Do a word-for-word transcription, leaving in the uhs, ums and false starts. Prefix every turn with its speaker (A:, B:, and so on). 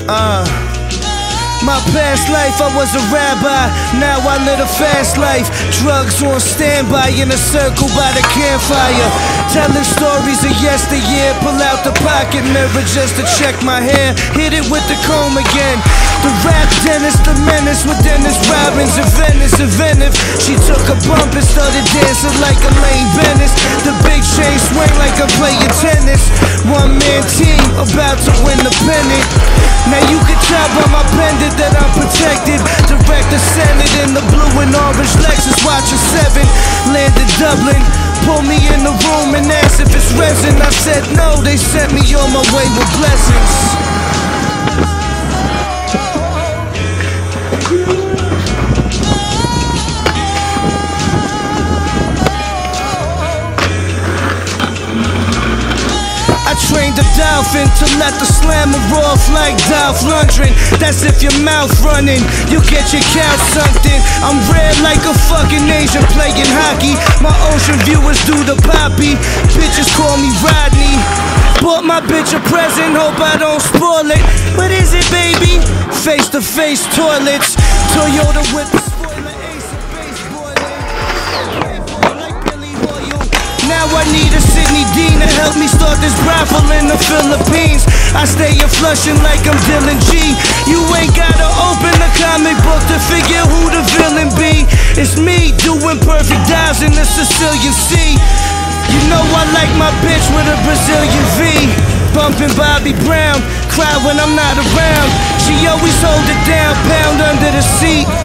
A: Uh, my past life, I was a rabbi. Now I live a fast life. Drugs on standby in a circle by the campfire. Telling stories of yesteryear. Pull out the pocket mirror just to check my hair. Hit it with the comb again. The rap dentist, the menace with Dennis Robbins and Venice inventive. She took a bump and started dancing like a Lane Bennis. The big chain swing like I'm playing tennis. One man team about to win the pennant. Now you can tell by my pendant that I'm protected. Direct ascended in the blue and orange Lexus, watching seven. Landed Dublin, pulled me in the room and asked if it's resin. I said no, they sent me on my way with blessings. Trained a dolphin to let the slammer off like Dolph Lundgren. That's if your mouth running, you get your couch sunk in. I'm red like a fucking Asian playing hockey. My ocean viewers do the poppy. Bitches call me Rodney. Bought my bitch a present, hope I don't spoil it. What is it, baby? Face to face toilets. Toyota with the spoiler, ace of base boiler. Like Billy Hoyle. Now I need a Sydney Dean to help me start this brothel in the Philippines. I stay a flushing like I'm Dylan G. You ain't gotta open a comic book to figure who the villain be. It's me doing perfect dives in the Sicilian Sea. You know I like my bitch with a Brazilian V. Bumping Bobby Brown, cry when I'm not around. She always hold it down, pound under the seat.